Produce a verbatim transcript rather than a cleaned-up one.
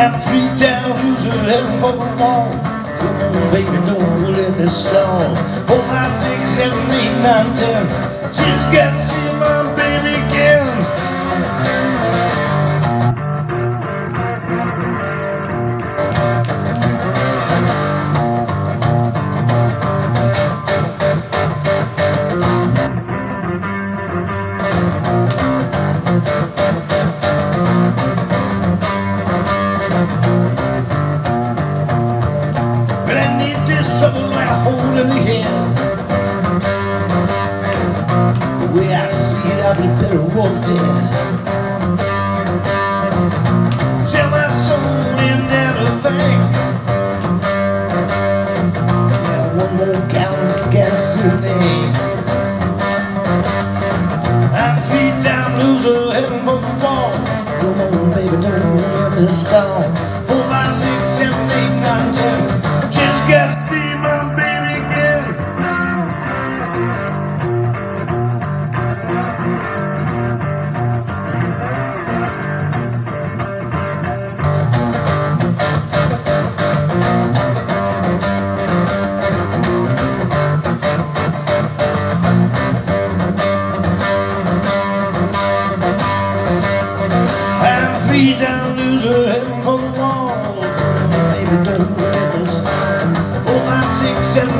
I'm three down, loser, heading for the wall. Come on, baby, don't let me stall. Four, five, six, seven, eight, nine, ten. Just got to see my baby again. But I need this trouble like a hole in the head. The way I see it, I'd be better off dead. Sell my soul in everything. There's one more gallon of gasoline. I'm a three-time loser, heading for the wall. Come on, baby, don't let me stall. Four, five, six, seven, eight, nine, ten. Just gotta see my baby again. I'm a three-time loser, heading for the wall. Baby, don't let me stop. Four, five, six, seven,